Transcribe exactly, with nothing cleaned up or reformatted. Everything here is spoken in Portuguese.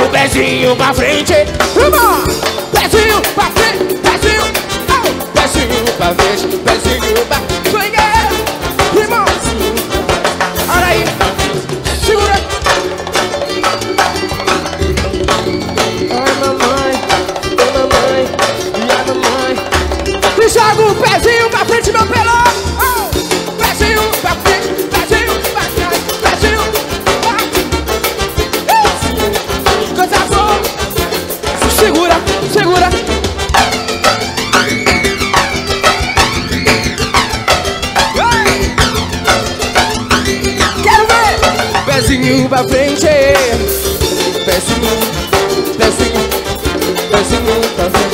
o pezinho pra frente. Vamos! Pezinho pra frente, pezinho, oh! Pezinho pra frente, pezinho pra frente. Irmão, olha aí, segura. Ai, mamãe, ai, mamãe, e a mamãe. E joga o pezinho pra frente, meu pelão. Oh! Pezinho pra frente, pezinho pra trás, pezinho pra frente. Coisa boa. Segura, segura. Quero ver. Pezinho pra frente. Pezinho, pezinho, pezinho pra frente.